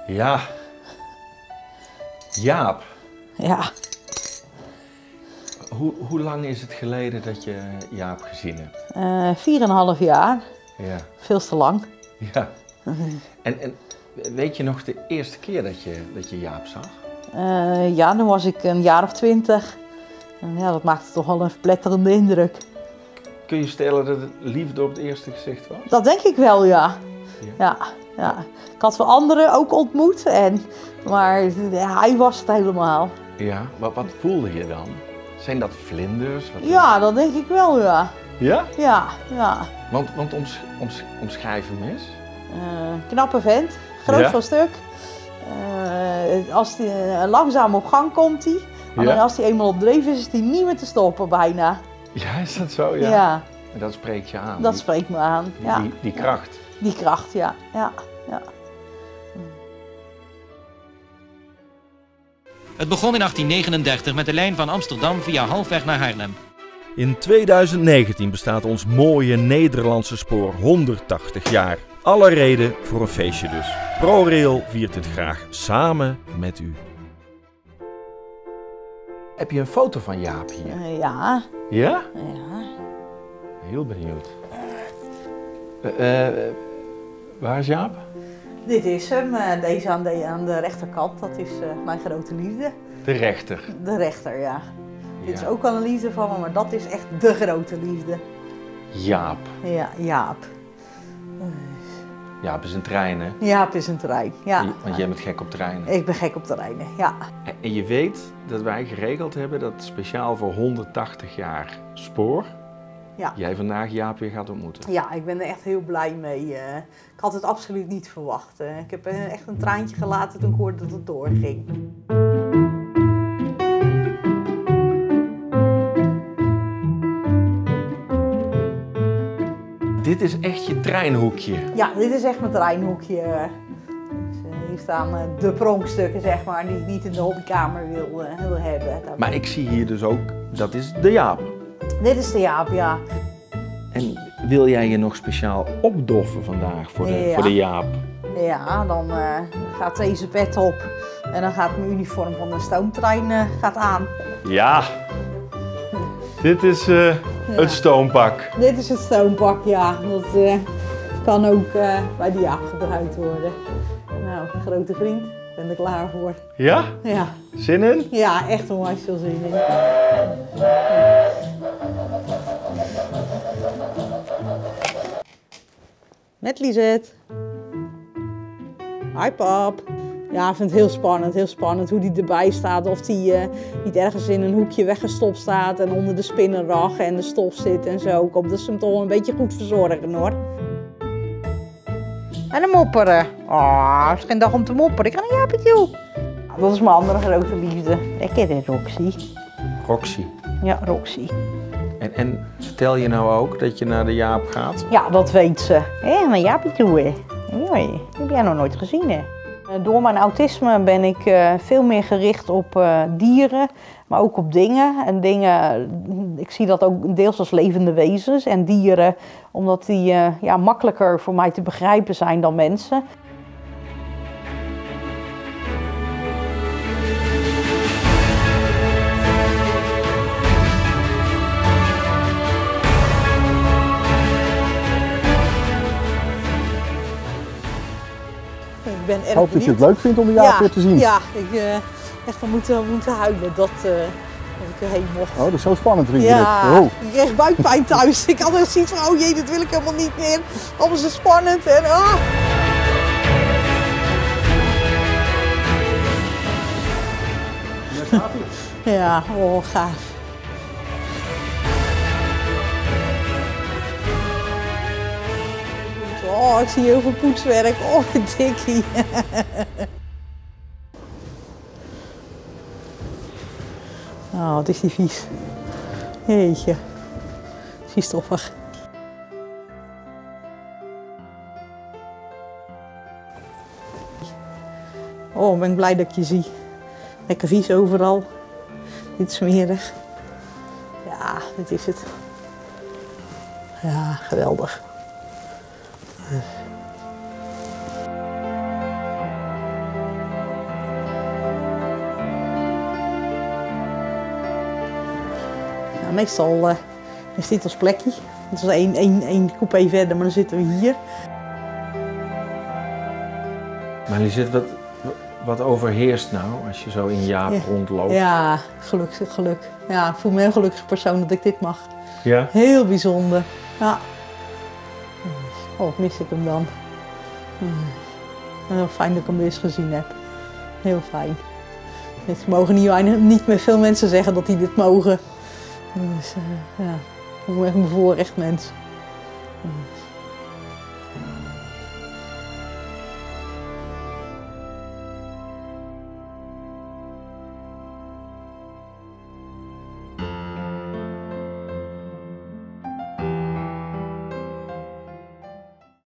Ja. Jaap. Ja. Hoe lang is het geleden dat je Jaap gezien hebt? 4,5 jaar. Ja. Veel te lang. Ja. En weet je nog de eerste keer dat je Jaap zag? Ja, dan was ik een jaar of 20. En ja, dat maakte toch wel een verpletterende indruk. Kun je stellen dat het liefde op het eerste gezicht was? Dat denk ik wel, ja. Ja. Ik had wel anderen ook ontmoet, maar hij was het helemaal. Ja, maar wat voelde je dan? Zijn dat vlinders? Ja, dat denk ik wel, ja. Ja? Ja. Want omschrijf hem eens. Knappe vent, groot van stuk. Als hij langzaam op gang komt hij. Alleen als hij eenmaal op dreef is hij niet meer te stoppen bijna. Ja, is dat zo? Ja. Ja. En dat spreekt je aan? Dat spreekt me aan, ja. Die kracht? Die kracht, ja. Het begon in 1839 met de lijn van Amsterdam via Halfweg naar Haarlem. In 2019 bestaat ons mooie Nederlandse spoor 180 jaar. Alle reden voor een feestje dus. ProRail viert het graag samen met u. Heb je een foto van Jaap hier? Ja. Ja? Ja. Heel benieuwd. Waar is Jaap? Dit is hem, deze aan de rechterkant, dat is mijn grote liefde. De rechter. De rechter, ja. Dit is ook wel een liefde van me, maar dat is echt de grote liefde. Jaap. Ja, Jaap. Jaap is een trein, hè? Jaap is een trein, ja. Want jij bent gek op treinen. Ik ben gek op treinen, ja. En je weet dat wij geregeld hebben dat speciaal voor 180 jaar spoor, jij vandaag Jaap weer gaat ontmoeten. Ja, ik ben er echt heel blij mee. Ik had het absoluut niet verwacht. Ik heb echt een traantje gelaten toen ik hoorde dat het doorging. Dit is echt je treinhoekje? Ja, dit is echt mijn treinhoekje. Hier staan de pronkstukken, zeg maar, die ik niet in de hobbykamer wil hebben. Maar ik zie hier dus ook, dat is de Jaap. Dit is de Jaap, ja. En wil jij je nog speciaal opdoffen vandaag voor de Jaap? Ja, dan gaat deze pet op en dan gaat mijn uniform van de stoomtrein gaat aan. Ja, dit is het stoompak. Dit is het stoompak, ja. Dat kan ook bij de Jaap gebruikt worden. Nou, grote vriend, ben er klaar voor. Ja? Ja. Zin in? Ja, echt onwijs veel zin in. Met Lisette. Hi pap. Ja, ik vind het heel spannend hoe die erbij staat. Of die niet ergens in een hoekje weggestopt staat en onder de spinnenrag en de stof zit en zo. Ik hoop dat ze hem toch wel een beetje goed verzorgen hoor. En een mopperen. Oh, het is geen dag om te mopperen. Ik ga naar Jaapie toe. Dat is mijn andere grote liefde. Lekker hè, Roxy. Roxy. Ja, Roxy. En vertel je nou ook dat je naar de Jaap gaat? Ja, dat weet ze. Hé, naar Jaapie toe hè. Nee, dat heb jij nog nooit gezien hè. Door mijn autisme ben ik veel meer gericht op dieren, maar ook op dingen. En dingen, ik zie dat ook deels als levende wezens en dieren, omdat die makkelijker voor mij te begrijpen zijn dan mensen. Ik ben erg hoop dat je het leuk vindt om de Jaap weer te zien. Ja, ik echt moeten huilen dat ik erheen mocht. Oh, dat is zo spannend, vind je ja, dit? Oh. Ik kreeg buikpijn thuis. Ik had er zoiets van, oh jee, dat wil ik helemaal niet meer. Allemaal zo spannend en Ja, oh gaaf. Oh, ik zie heel veel poetswerk. Oh, dikkie. Oh, wat is die vies. Jeetje. Zie stoffig. Oh, ben ik blij dat ik je zie. Lekker vies overal. Dit smerig. Ja, dit is het. Ja, geweldig. meestal is dit ons plekje. Dat is één coupé verder, maar dan zitten we hier. Maar Lisette, wat overheerst nou als je zo in Jaap rondloopt? Ja, geluk. Ja, ik voel me een heel gelukkig persoon dat ik dit mag. Ja? Heel bijzonder. Ja. Oh, mis ik hem dan. Heel fijn dat ik hem weer eens gezien heb. Heel fijn. Dit mogen niet meer veel mensen zeggen dat die dit mogen. Dus ja, ik ben echt een bevoorrecht mens.